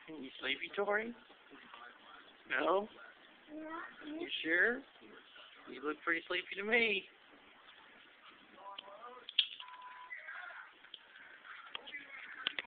You sleepy, Tori? No? You sure? You look pretty sleepy to me.